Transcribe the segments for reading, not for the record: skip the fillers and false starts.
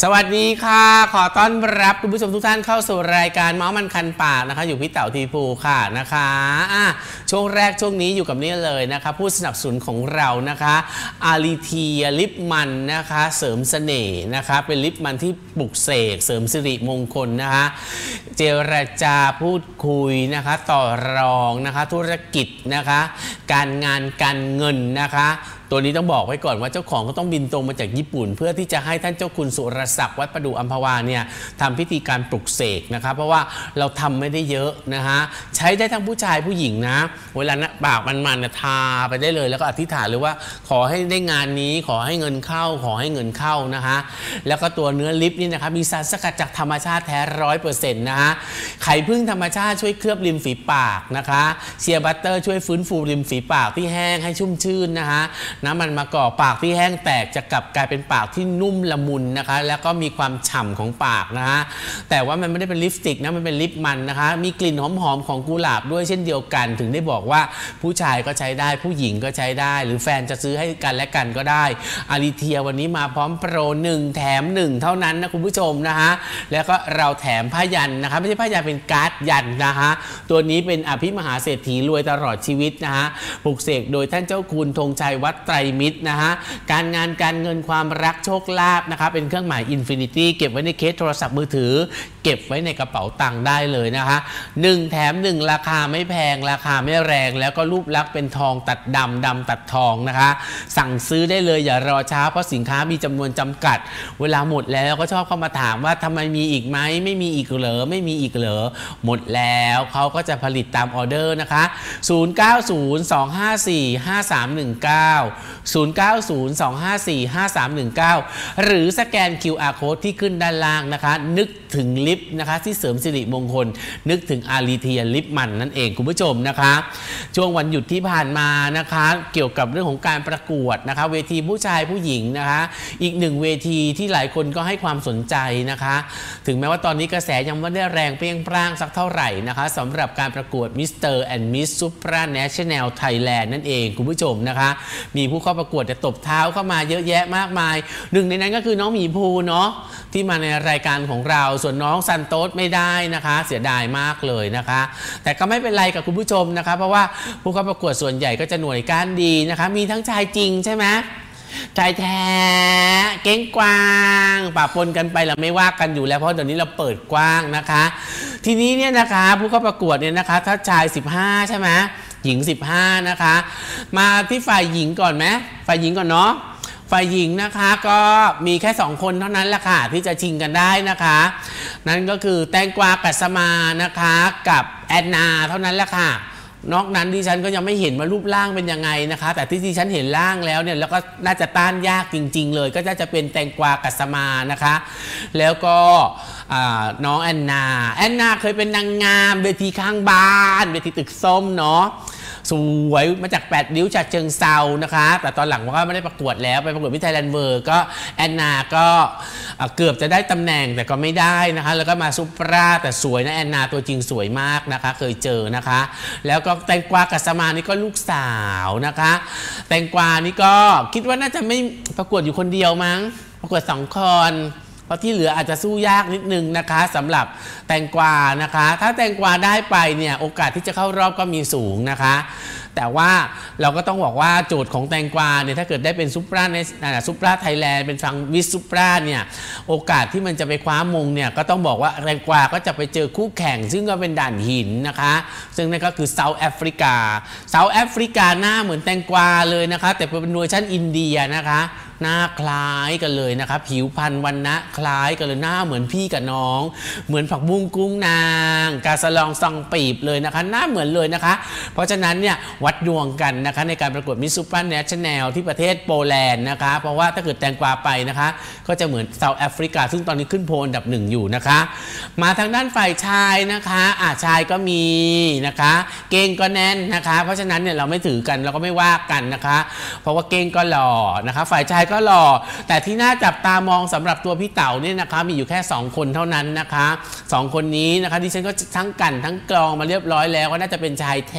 สวัสดีค่ะขอต้อนรับคุณผู้ชมทุกท่านเข้าสู่รายการเมาส์มันคันปากนะคะอยู่พี่เต๋าทีพูค่ะนะคะช่วงแรกช่วงนี้อยู่กับนี่เลยนะคะผู้สนับสนุนของเรานะคะอาริเทียลิปมันนะคะเสริมเสน่ห์นะคะเป็นลิปมันที่ปลุกเสกเสริมสิริมงคลนะคะเจรจาพูดคุยนะคะต่อรองนะคะธุรกิจนะคะการงานการเงินนะคะตัวนี้ต้องบอกไว้ก่อนว่าเจ้าของก็ต้องบินตรงมาจากญี่ปุ่นเพื่อที่จะให้ท่านเจ้าคุณสุรศักดิ์วัดประดู่อัมพวาเนี่ยทำพิธีการปลุกเสกนะคะเพราะว่าเราทำไม่ได้เยอะนะคะใช้ได้ทั้งผู้ชายผู้หญิงนะเวลานะปากมันๆทาไปได้เลยแล้วก็อธิษฐานเลยว่าขอให้ได้งานนี้ขอให้เงินเข้าขอให้เงินเข้านะคะแล้วก็ตัวเนื้อลิปนี่นะคะมีสารสกัดจากธรรมชาติแท้ 100% นะคะไข่ผึ้งธรรมชาติช่วยเคลือบริมฝีปากนะคะเชียร์บัตเตอร์ช่วยฟื้นฟูริมฝีปากที่แห้งให้ชุ่มชื่นนะคะน้ำมันมะกอกปากที่แห้งแตกจะกลับกลายเป็นปากที่นุ่มละมุนนะคะแล้วก็มีความฉ่ำของปากนะคะแต่ว่ามันไม่ได้เป็นลิปสติกนะมันเป็นลิปมันนะคะมีกลิ่นหอมๆของกุหลาบด้วยเช่นเดียวกันถึงได้บอกว่าผู้ชายก็ใช้ได้ผู้หญิงก็ใช้ได้หรือแฟนจะซื้อให้กันและกันก็ได้อาริเทียวันนี้มาพร้อมโปร1แถม1เท่านั้นนะคุณผู้ชมนะคะแล้วก็เราแถมผ้ายันนะคะไม่ใช่ผ้ายันเป็นการ์ดยันนะคะตัวนี้เป็นอภิมหาเศรษฐีรวยตลอดชีวิตนะคะปลุกเสกโดยท่านเจ้าคุณธงชัยวัดไตรมิตรนะคะการงานการเงินความรักโชคลาภนะคะเป็นเครื่องหมายอินฟินิตี้เก็บไว้ในเคสโทรศัพท์มือถือเก็บไว้ในกระเป๋าตังค์ได้เลยนะคะ1แถม1ราคาไม่แพงราคาไม่แรงแล้วก็รูปลักษณ์เป็นทองตัดดำดำตัดทองนะคะสั่งซื้อได้เลยอย่ารอช้าเพราะสินค้ามีจำนวนจำกัดเวลาหมดแล้วก็ชอบเข้ามาถามว่าทำไมมีอีกไหมไม่มีอีกเหรอไม่มีอีกเหรอหมดแล้วเขาก็จะผลิตตามออเดอร์นะคะ0902545319 หรือสแกน QR Code ที่ขึ้นด้านล่างนะคะนึกถึงลิปนะคะที่เสริมสิริมงคลนึกถึงอาริเทียลิปมันนั่นเองคุณผู้ชมนะคะช่วงวันหยุดที่ผ่านมานะคะเกี่ยวกับเรื่องของการประกวดนะคะเวทีผู้ชายผู้หญิงนะคะอีกหนึ่งเวทีที่หลายคนก็ให้ความสนใจนะคะถึงแม้ว่าตอนนี้กระแสยังไม่ได้แรงเปรี้ยงปร้างสักเท่าไหร่นะคะสำหรับการประกวด Mr. and Miss Supranational Thailand นั่นเองคุณผู้ชมนะคะมีผู้เข้าประกวดจะตบเท้าเข้ามาเยอะแยะมากมายหนึ่งในนั้นก็คือน้องหมีภูเนาะที่มาในรายการของเราส่วนน้องซันโต๊ดไม่ได้นะคะเสียดายมากเลยนะคะแต่ก็ไม่เป็นไรกับคุณผู้ชมนะคะเพราะว่าผู้เข้าประกวดส่วนใหญ่ก็จะหน่วยก้านดีนะคะมีทั้งชายจริงใช่ไหมชายแท้เก้งกวางปะปนกันไปเราไม่ว่ากันอยู่แล้วเพราะเดี๋ยวนี้เราเปิดกว้างนะคะทีนี้เนี่ยนะคะผู้เข้าประกวดเนี่ยนะคะถ้าชาย15ใช่ไหมหญิง15นะคะมาที่ฝ่ายหญิงก่อนไหมฝ่ายหญิงก่อนเนาะฝ่ายหญิงนะคะก็มีแค่2คนเท่านั้นแหละค่ะที่จะชิงกันได้นะคะนั่นก็คือแตงกวากัสมานะคะกับแอนนาเท่านั้นแหละค่ะนอกนั้นดิฉันก็ยังไม่เห็นว่ารูปร่างเป็นยังไงนะคะแต่ที่ดิฉันเห็นร่างแล้วเนี่ยแล้วก็น่าจะต้านยากจริงๆเลยก็จะเป็นแตงกวากัสมานะคะแล้วก็น้องแอนนาเคยเป็นนางงามเวทีข้างบ้านเวทีตึกส้มเนาะสวยมาจาก8ริ้วจากเชิงเซานะคะแต่ตอนหลังก็ไม่ได้ประกวดแล้วไปประกวดที่ไทยแลนด์เวิร์ก็แอนนาก็เกือบจะได้ตำแหน่งแต่ก็ไม่ได้นะคะแล้วก็มาซุปราแต่สวยนะแอนนาตัวจริงสวยมากนะคะเคยเจอนะคะแล้วก็แตงกวากัสมานี่ก็ลูกสาวนะคะแตงกวานี่ก็คิดว่าน่าจะไม่ประกวดอยู่คนเดียวมั้งประกวด2 คนเพราะที่เหลืออาจจะสู้ยากนิดนึงนะคะสำหรับแตงกวานะคะถ้าแตงกวาได้ไปเนี่ยโอกาสที่จะเข้ารอบก็มีสูงนะคะแต่ว่าเราก็ต้องบอกว่าโจทย์ของแตงกวาเนี่ยถ้าเกิดได้เป็นซุปราไทยแลนด์เป็นฟังวิสซุปราเนี่ยโอกาสที่มันจะไปคว้ามงเนี่ยก็ต้องบอกว่าแตงกวาก็จะไปเจอคู่แข่งซึ่งก็เป็นด่านหินนะคะซึ่งนั่นก็คือเซาท์แอฟริกาหน้าเหมือนแตงกวาเลยนะคะแต่เป็นเวอร์ชันอินเดียนะคะหน้าคล้ายกันเลยนะคะผิวพรรณวรรณะคล้ายกันเลยหน้าเหมือนพี่กับน้องเหมือนผักบุ้งกุ้งนางกาสะลองซองปีบเลยนะคะหน้าเหมือนเลยนะคะเพราะฉะนั้นเนี่ยวัดดวงกันนะคะในการประกวดมิสซูเปอร์เนชั่นแนลที่ประเทศโปแลนด์นะคะเพราะว่าถ้าเกิดแตงกวาไปนะคะก็จะเหมือนเซาท์แอฟริกาซึ่งตอนนี้ขึ้นโพลอันดับ1อยู่นะคะมาทางด้านฝ่ายชายนะคะชายก็มีนะคะเก้งก็แน่นนะคะเพราะฉะนั้นเนี่ยเราไม่ถือกันเราก็ไม่ว่ากันนะคะเพราะว่าเก้งก็หล่อนะคะฝ่ายชายก็หล่อแต่ที่น่าจับตามองสำหรับตัวพี่เต๋าเนี่ยนะคะมีอยู่แค่2 คนเท่านั้นนะคะ2 คนนี้นะคะดิฉันก็ทั้งกันทั้งกรองมาเรียบร้อยแล้วก็น่าจะเป็นชายแท้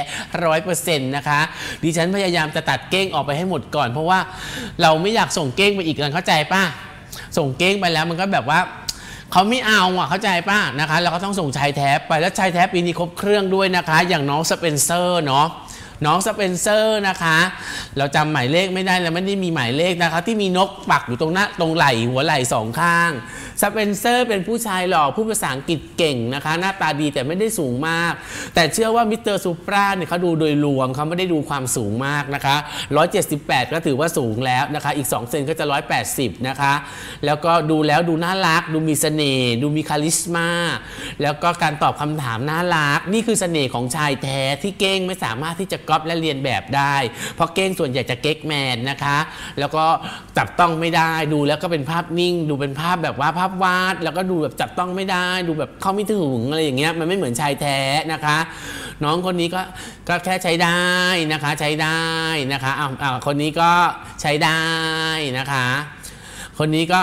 100% นะคะดิฉันพยายามจะตัดเก้งออกไปให้หมดก่อนเพราะว่าเราไม่อยากส่งเก้งไปอีกกันเข้าใจป่ะส่งเก้งไปแล้วมันก็แบบว่าเขาไม่เอาอ่ะเข้าใจป่ะนะคะเราก็ต้องส่งชายแท้ไปแล้วชายแท้ปีนี้ครบเครื่องด้วยนะคะอย่างน้องสเปนเซอร์เนาะน้องสเปนเซอร์นะคะเราจำหมายเลขไม่ได้แล้วไม่ได้มีหมายเลขนะคะที่มีนกปักอยู่ตรงหน้าตรงไหล่หัวไหล่สองข้างสเปนเซอร์เป็นผู้ชายหล่อพูดภาษาอังกฤษเก่งนะคะหน้าตาดีแต่ไม่ได้สูงมากแต่เชื่อว่ามิสเตอร์ซูปราเนี่ยเขาดูโดยรวมเขาไม่ได้ดูความสูงมากนะคะ178ก็ถือว่าสูงแล้วนะคะอีก2เซนก็จะ180นะคะแล้วก็ดูแล้วดูน่ารักดูมีเสน่ห์ดูมีคาลิสมาแล้วก็การตอบคำถามน่ารักนี่คือเสน่ห์ของชายแท้ที่เก้งไม่สามารถที่จะก๊อปและเรียนแบบได้เพราะเก้งส่วนใหญ่จะเก๊กแมนนะคะแล้วก็จับต้องไม่ได้ดูแล้วก็เป็นภาพนิ่งดูเป็นภาพแบบว่าภาพวาดแล้วก็ดูแบบจับต้องไม่ได้ดูแบบเข้าไม่ถึงอะไรอย่างเงี้ยมันไม่เหมือนชายแท้นะคะน้องคนนี้ก็แค่ใช้ได้นะคะใช้ได้นะคะคนนี้ก็ใช้ได้นะคะคนนี้ก็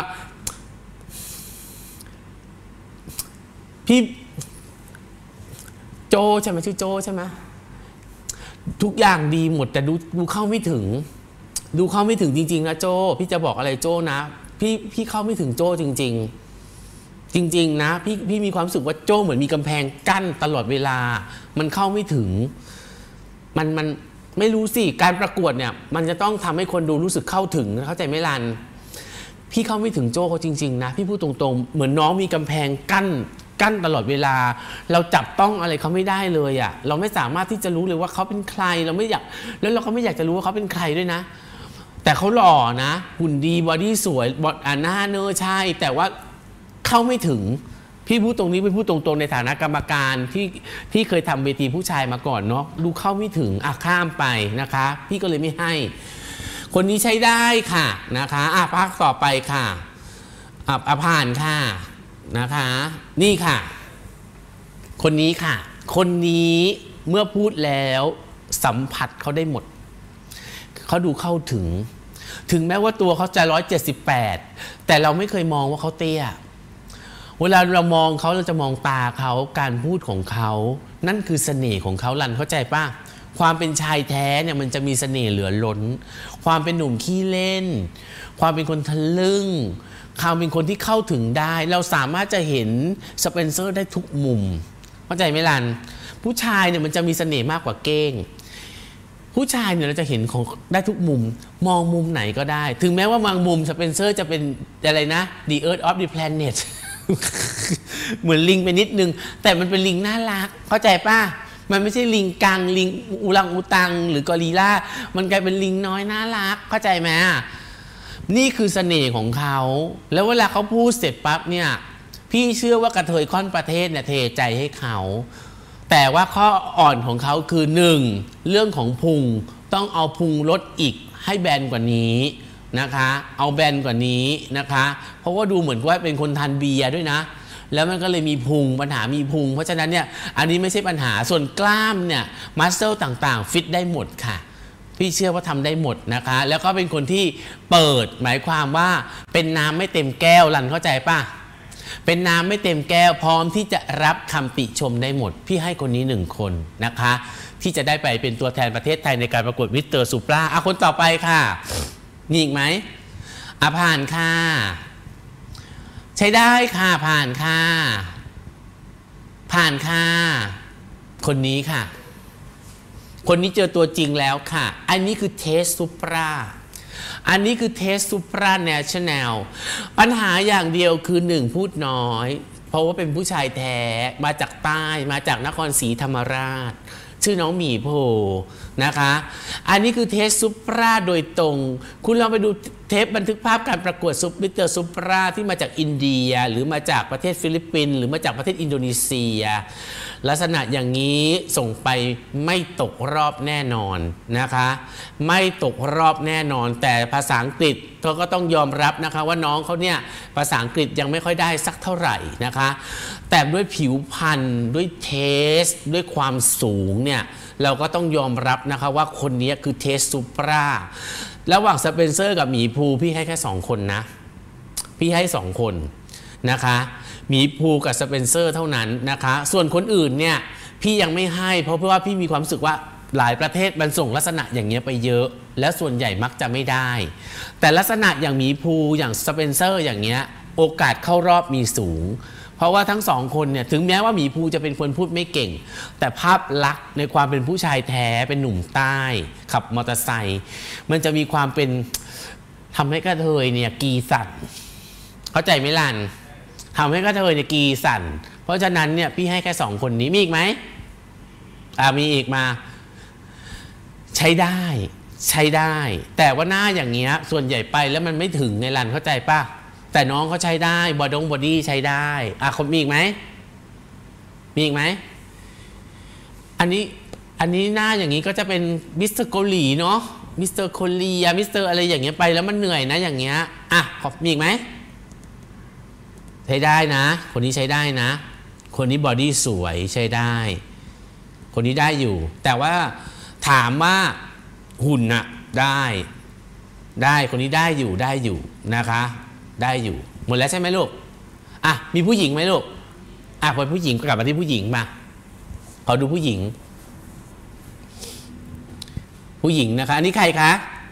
พี่โจใช่ไหมชื่อโจใช่ไหมทุกอย่างดีหมดแต่ดูเข้าไม่ถึงดูเข้าไม่ถึงจริงๆนะโจพี่จะบอกอะไรโจนะพี่เข้าไม่ถึงโจจริงๆนะพี่มีความรู้สึกว่าโจเหมือนมีกำแพงกั้นตลอดเวลามันเข้าไม่ถึงมันไม่รู้สิการประกวดเนี่ยมันจะต้องทำให้คนดูรู้สึกเข้าถึงเข้าใจไหมลันพี่เข้าไม่ถึงโจเขาจริงๆนะพี่พูดตรงๆเหมือนน้องมีกำแพงกั้นตลอดเวลาเราจับต้องอะไรเขาไม่ได้เลยอ่ะเราไม่สามารถที่จะรู้เลยว่าเขาเป็นใครเราไม่อยากแล้วเราก็ไม่อยากจะรู้ว่าเขาเป็นใครด้วยนะแต่เขาหล่อนะหุ่นดีบอดี้สวยหน้าเนื้อใช่แต่ว่าเข้าไม่ถึงพี่พูดตรงนี้ไปพูดตรงๆในฐานะกรรมการที่เคยทำเวทีผู้ชายมาก่อนเนาะดูเข้าไม่ถึงข้ามไปนะคะพี่ก็เลยไม่ให้คนนี้ใช้ได้ค่ะนะคะภาคต่อไปค่ะผ่านค่ะนะคะนี่ค่ะคนนี้ค่ะคนนี้เมื่อพูดแล้วสัมผัสเขาได้หมดเขาดูเข้าถึงแม้ว่าตัวเขาจะ178แต่เราไม่เคยมองว่าเขาเตี้ยเวลาเรามองเขาเราจะมองตาเขาการพูดของเขานั่นคือเสน่ห์ของเขาลันเข้าใจป่ะความเป็นชายแท้เนี่ยมันจะมีเสน่ห์เหลือล้นความเป็นหนุ่มขี้เล่นความเป็นคนทะลึ่งเขาเป็นคนที่เข้าถึงได้เราสามารถจะเห็นสเปนเซอร์ได้ทุกมุมเข้าใจไหมลันผู้ชายเนี่ยมันจะมีเสน่ห์มากกว่าเก้งผู้ชายเนี่ยเราจะเห็นของได้ทุกมุมมองมุมไหนก็ได้ถึงแม้ว่าบางมุมสเปนเซอร์จะเป็นอะไรนะ The Earth of the Planet เหมือนลิงไปนิดนึงแต่มันเป็นลิงน่ารักเข้าใจป่ะมันไม่ใช่ลิงกังลิงอุรังอุตังหรือกอริลลามันกลายเป็นลิงน้อยน่ารักเข้าใจไหมนี่คือเสน่ห์ของเขาแล้วเวลาเขาพูดเสร็จปั๊บเนี่ยพี่เชื่อว่ากระเทยค่อนประเทศเนี่ยเทใจให้เขาแต่ว่าข้ออ่อนของเขาคือ1เรื่องของพุงต้องเอาพุงลดอีกให้แบนกว่านี้นะคะเอาแบนกว่านี้นะคะเพราะว่าดูเหมือนว่าเป็นคนทานเบียร์ด้วยนะแล้วมันก็เลยมีพุงปัญหามีพุงเพราะฉะนั้นเนี่ยอันนี้ไม่ใช่ปัญหาส่วนกล้ามเนี่ยมัสเซลต่างๆฟิตได้หมดค่ะพี่เชื่อว่าทำได้หมดนะคะแล้วก็เป็นคนที่เปิดหมายความว่าเป็นน้ำไม่เต็มแก้วลันเข้าใจป่ะเป็นน้ำไม่เต็มแก้วพร้อมที่จะรับคำติชมได้หมดพี่ให้คนนี้1คนนะคะที่จะได้ไปเป็นตัวแทนประเทศไทยในการประกวดมิสเตอร์ซูปราคนต่อไปค่ะมีอีกไหมผ่านค่ะใช้ได้ค่ะผ่านค่ะผ่านค่ะคนนี้ค่ะคนนี้เจอตัวจริงแล้วค่ะอันนี้คือเทสซูปราอันนี้คือเทสซูปราแนชั่นแนลปัญหาอย่างเดียวคือ1พูดน้อยเพราะว่าเป็นผู้ชายแท้มาจากใต้มาจากนครศรีธรรมราชชื่อน้องหมีโพนะคะอันนี้คือเทสซูปราโดยตรงคุณลองไปดูเทปบันทึกภาพการประกวดมิสเตอร์ซูปราที่มาจากอินเดียหรือมาจากประเทศฟิลิปปินส์หรือมาจากประเทศอินโดนีเซียลักษณะอย่างนี้ส่งไปไม่ตกรอบแน่นอนนะคะไม่ตกรอบแน่นอนแต่ภาษาอังกฤษเขาก็ต้องยอมรับนะคะว่าน้องเขาเนี่ยภาษาอังกฤษยังไม่ค่อยได้สักเท่าไหร่นะคะแต่ด้วยผิวพรรณด้วยเทสด้วยความสูงเนี่ยเราก็ต้องยอมรับนะคะว่าคนนี้คือเทสซูปราระหว่างสเปนเซอร์กับหมีภูพี่ให้แค่2คนนะพี่ให้2คนนะคะหมีภูกับสเปนเซอร์เท่านั้นนะคะส่วนคนอื่นเนี่ยพี่ยังไม่ให้เพราะว่าพี่มีความรู้สึกว่าหลายประเทศมันส่งลักษณะอย่างเงี้ยไปเยอะแล้วส่วนใหญ่มักจะไม่ได้แต่ลักษณะอย่างหมีภูอย่างสเปนเซอร์อย่างเงี้ยโอกาสเข้ารอบมีสูงเพราะว่าทั้งสองคนเนี่ยถึงแม้ว่าหมีภูจะเป็นคนพูดไม่เก่งแต่ภาพลักษณ์ในความเป็นผู้ชายแท้เป็นหนุ่มใต้ขับมอเตอร์ไซค์มันจะมีความเป็นทำให้กระเทยเนี่ยกีสั่นเข้าใจไหมลันทำให้กระเทยเนี่ยกีสั่นเพราะฉะนั้นเนี่ยพี่ให้แค่สองคนนี้มีอีกไหมมีอีกมาใช้ได้ใช้ได้แต่ว่าหน้าอย่างเงี้ยส่วนใหญ่ไปแล้วมันไม่ถึงไงลันเข้าใจป่ะแต่น้องเขาใช้ได้บอดี้ใช้ได้คนมีอีกไหมมีอีกไหมอันนี้หน้าอย่างนี้ก็จะเป็นมิสเตอร์เกาหลีเนาะมิสเตอร์โคเรียมิสเตอร์อะไรอย่างเงี้ยไปแล้วมันเหนื่อยนะอย่างเงี้ยมีอีกไหมใช้ได้นะคนนี้ใช้ได้นะคนนี้บอดี้สวยใช้ได้คนนี้ได้อยู่แต่ว่าถามว่าหุ่นน่ะได้คนนี้ได้อยู่นะคะได้อยู่หมดแล้วใช่ไหมลูกมีผู้หญิงไหมลูกพอผู้หญิงก็กลับมาที่ผู้หญิงมาขอดูผู้หญิงนะคะอันนี้ใครคะ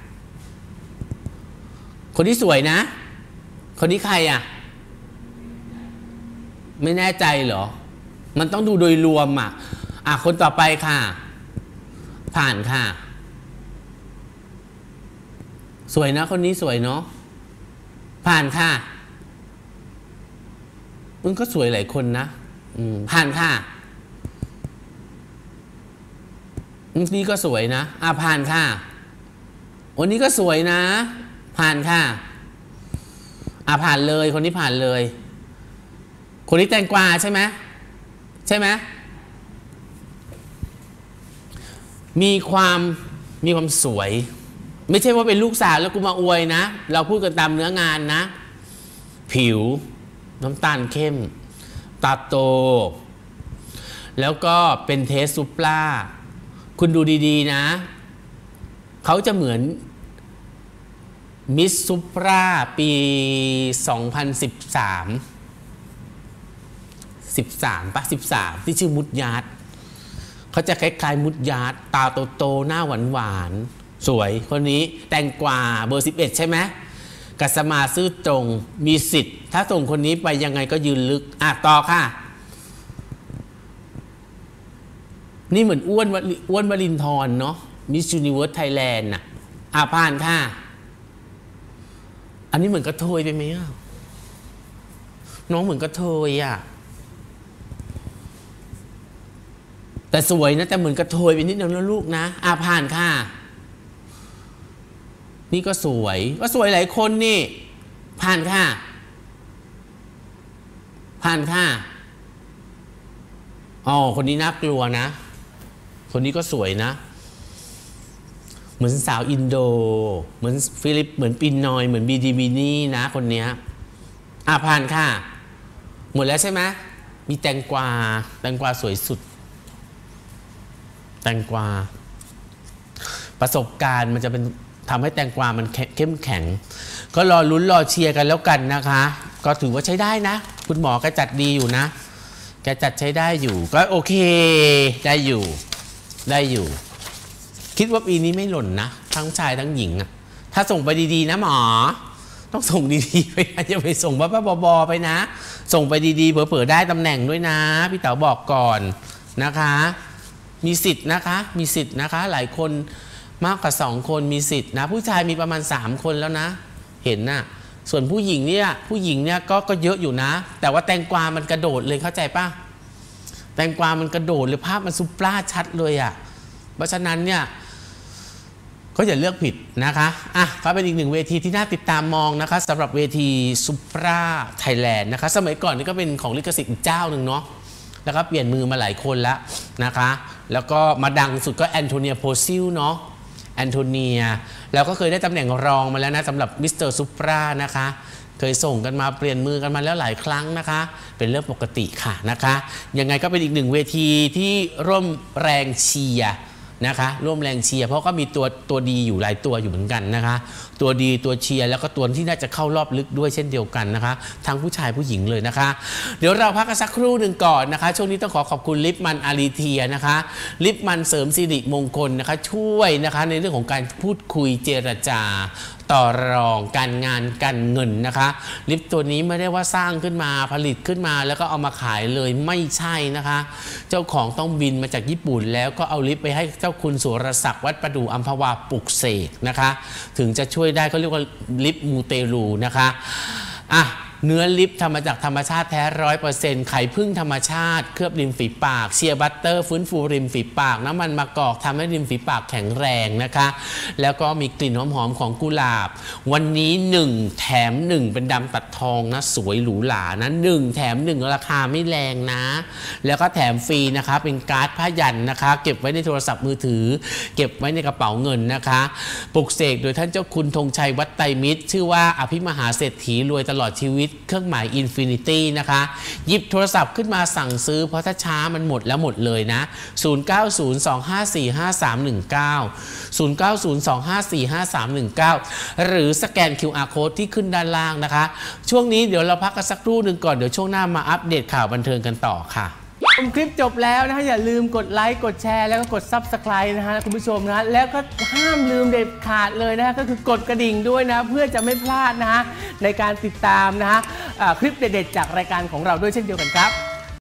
คนที่สวยนะคนนี้ใครไม่แน่ใจเหรอมันต้องดูโดยรวมคนต่อไปค่ะผ่านค่ะสวยนะคนนี้สวยเนาะผ่านค่ะมันก็สวยหลายคนนะผ่านค่ะนี่ก็สวยนะผ่านค่ะวันนี้ก็สวยนะผ่านค่ะผ่านเลยคนนี้ผ่านเลยคนนี้แตงกวาใช่ไหมมีความสวยไม่ใช่ว่าเป็นลูกสาวแล้วกูมาอวยนะเราพูดกันตามเนื้องานนะผิวน้ำตาลเข้มตาโตแล้วก็เป็นเทสซูปราคุณดูดีๆนะเขาจะเหมือนมิสซูปราปี2013ป่ะ13ที่ชื่อมุดยาร์ดเขาจะคล้ายๆมุดยาร์ดตาโตๆหน้าหวานๆสวยคนนี้แตงกวาเบอร์11ใช่ไหมกัสมาซื่อตรงมีสิทธิ์ถ้าส่งคนนี้ไปยังไงก็ยืนลึกต่อค่ะนี่เหมือนอ้วนวลินทรเนาะมิสยูนิเวิร์สไทยแลนด์ผ่านค่ะอันนี้เหมือนกระเทยไปไหมน้องเหมือนกระเทยแต่สวยนะแต่เหมือนกระเทยไปนิดนึงแล้วลูกนะผ่านค่ะนี่ก็สวยหลายคนนี่ผ่านค่ะคนนี้น่ากลัวนะคนนี้ก็สวยนะเหมือนสาวอินโดเหมือนฟิลิปเหมือนปินนอยเหมือนบีดีบินี่นะคนนี้ผ่านค่ะหมดแล้วใช่ไหมมีแตงกวาสวยสุดแตงกวาประสบการณ์มันจะเป็นทำให้แตงกวามันเข้มแข็งก็รอลุ้นรอเชียร์กันแล้วกันนะคะก็ถือว่าใช้ได้นะคุณหมอก็จัดดีอยู่นะแกจัดใช้ได้อยู่ก็โอเคได้อยู่คิดว่าปีนี้ไม่หล่นนะทั้งชายทั้งหญิงถ้าส่งไปดีๆนะหมอต้องส่งดีๆไปนะอย่าไปส่งบ้าๆบอๆไปนะส่งไปดีๆเผลอๆได้ตำแหน่งด้วยนะพี่เต๋อบอกก่อนนะคะมีสิทธิ์นะคะหลายคนมากกว่า2คนมีสิทธิ์นะผู้ชายมีประมาณ3คนแล้วนะเห็นนะส่วนผู้หญิงเนี่ยก็เยอะอยู่นะแต่ว่าแตงกวามันกระโดดเลยเข้าใจป่ะแตงกวามันกระโดดเลยภาพมันซุปราชัดเลยเพราะฉะนั้นเนี่ยก็อย่าเลือกผิดนะคะก็เป็นอีกหนึ่งเวทีที่น่าติดตามมองนะคะสำหรับเวทีซุปราไทยแลนด์นะคะสมัยก่อนนี่ก็เป็นของลิขสิทธิ์อีกเจ้าหนึ่งเนาะแล้วก็เปลี่ยนมือมาหลายคนแล้วนะคะแล้วก็มาดังสุดก็แอนโทเนียโพซิลเนาะแอนโทเนียแล้วก็เคยได้ตำแหน่งรองมาแล้วนะสำหรับมิสเตอร์ซุปรานะคะเคยส่งกันมาเปลี่ยนมือกันมาแล้วหลายครั้งนะคะเป็นเรื่องปกติค่ะนะคะยังไงก็เป็นอีกหนึ่งเวทีที่ร่วมแรงเชียร์นะคะร่วมแรงเชียร์เพราะก็มีตัวดีอยู่หลายตัวอยู่เหมือนกันนะคะตัวดีตัวเชียร์แล้วก็ตัวที่น่าจะเข้ารอบลึกด้วยเช่นเดียวกันนะคะทั้งผู้ชายผู้หญิงเลยนะคะเดี๋ยวเราพักกันสักครู่หนึ่งก่อนนะคะช่วงนี้ต้องขอบคุณลิปมันอารีเทียนะคะลิปมันเสริมสิริมงคลนะคะช่วยนะคะในเรื่องของการพูดคุยเจรจาต่อรองการงานการเงินนะคะลิปตัวนี้ไม่ได้ว่าสร้างขึ้นมาผลิตขึ้นมาแล้วก็เอามาขายเลยไม่ใช่นะคะเจ้าของต้องบินมาจากญี่ปุ่นแล้วก็เอาลิปไปให้เจ้าคุณสุรศักดิ์วัดประดู่อัมพวาปลุกเสกนะคะถึงจะช่วยได้เขาเรียกว่าลิปมูเตลูนะคะเนื้อลิปทำมาจากธรรมชาติแท้ 100% ไข่ผึ้งธรรมชาติเคลือบริมฝีปากเชียร์บัตเตอร์ฟื้นฟูริมฝีปากน้ำมันมะกอกทำให้ริมฝีปากแข็งแรงนะคะแล้วก็มีกลิ่นหอมๆของกุหลาบวันนี้1แถม1เป็นดำตัดทองนะสวยหรูหรานะ1แถม1ราคาไม่แรงนะแล้วก็แถมฟรีนะคะเป็นการ์ดผ้ายันนะคะเก็บไว้ในโทรศัพท์มือถือเก็บไว้ในกระเป๋าเงินนะคะปลุกเสกโดยท่านเจ้าคุณธงชัยวัดไตรมิตรชื่อว่าอภิมหาเศรษฐีรวยตลอดชีวิตเครื่องหมาย Infinity นะคะหยิบโทรศัพท์ขึ้นมาสั่งซื้อเพราะถ้าช้ามันหมดแล้วหมดเลยนะ0902545319 หรือสแกน QR Code ที่ขึ้นด้านล่างนะคะช่วงนี้เดี๋ยวเราพักกันสักครู่หนึ่งก่อนเดี๋ยวช่วงหน้ามาอัปเดตข่าวบันเทิงกันต่อค่ะชมคลิปจบแล้วนะฮะอย่าลืมกดไลค์กดแชร์แล้วก็กด Subscribe นะฮะคุณผู้ชมนะแล้วก็ห้ามลืมเด็ดขาดเลยนะก็คือกดกระดิ่งด้วยนะเพื่อจะไม่พลาดนะฮะในการติดตามนะฮะคลิปเด็ดๆจากรายการของเราด้วยเช่นเดียวกันครับ